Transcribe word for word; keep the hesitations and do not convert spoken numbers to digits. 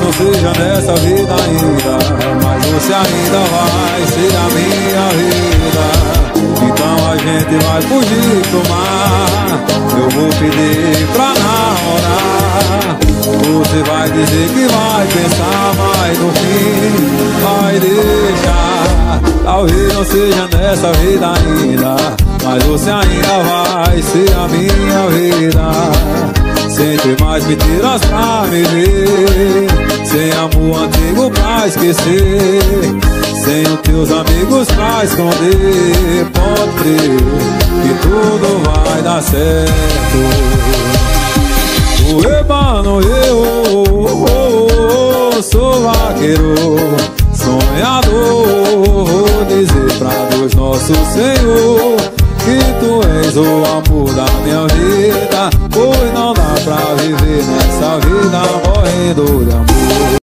não seja nessa vida ainda, mas você ainda vai ser a minha vida. Então a gente vai fugir pro mar, eu vou pedir pra namorar. Você vai dizer que vai pensar, mas no fim vai deixar. Talvez não seja nessa vida ainda, mas você ainda vai ser a minha vida. Sem ter mais mentiras pra me ver, sem amor antigo pra esquecer, sem os teus amigos pra esconder. Pode crer que tudo vai dar certo. O rebano eu sou vaqueiro, sonhador. Vou dizer pra Deus nosso Senhor que tu és o amor da minha vida, pois não dá pra viver nessa vida morrendo de amor.